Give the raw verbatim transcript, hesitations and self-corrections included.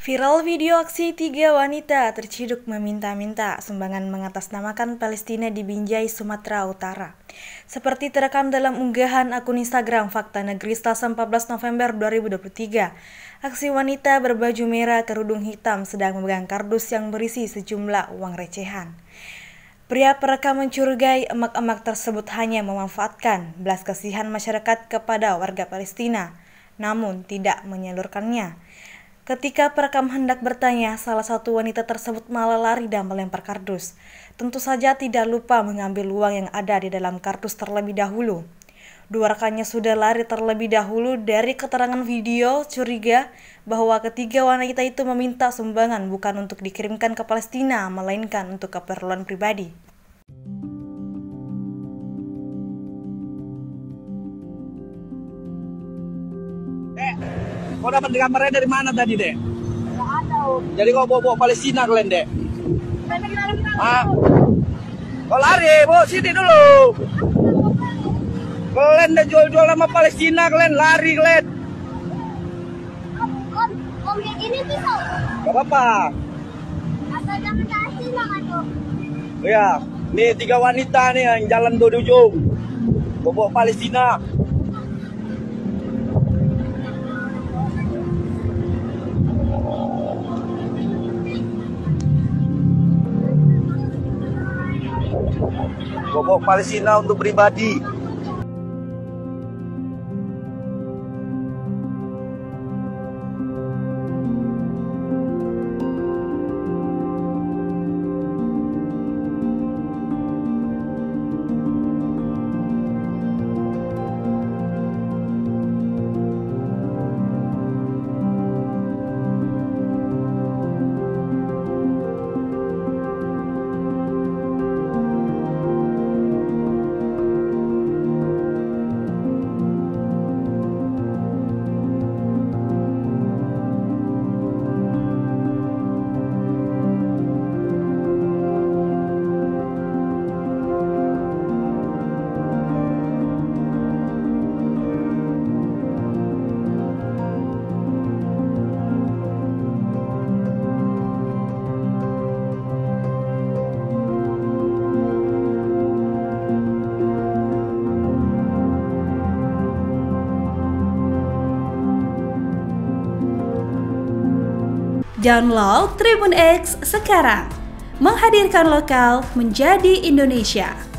Viral video aksi tiga wanita terciduk meminta-minta sumbangan mengatasnamakan Palestina di Binjai, Sumatera Utara. Seperti terekam dalam unggahan akun Instagram Fakta Negeri Selasa empat belas November dua ribu dua puluh tiga, aksi wanita berbaju merah kerudung hitam sedang memegang kardus yang berisi sejumlah uang recehan. Pria perekam mencurigai emak-emak tersebut hanya memanfaatkan belas kasihan masyarakat kepada warga Palestina, namun tidak menyalurkannya. Ketika perekam hendak bertanya, salah satu wanita tersebut malah lari dan melempar kardus. Tentu saja tidak lupa mengambil uang yang ada di dalam kardus terlebih dahulu. Dua rekannya sudah lari terlebih dahulu. Dari keterangan video, curiga bahwa ketiga wanita itu meminta sumbangan bukan untuk dikirimkan ke Palestina, melainkan untuk keperluan pribadi. Kau dapat gambarnya dari mana tadi, Dek? Nggak ada, Om. Jadi kau bawa-bawa Palestina kalian, Dek? Saya lagi dalam dalam. Ah. Kau lari, Bu, sini dulu. Kalian udah jual-jual nama Palestina, kalian lari, kalian. Om, Om, Om yang ini pisau. Gak apa-apa. Asal jangan kasih nama tuh. Ya, nih tiga wanita nih yang jalan do ujung. Bawa Palestina. Bawa Palestina untuk pribadi. Download Tribun X sekarang, menghadirkan lokal menjadi Indonesia.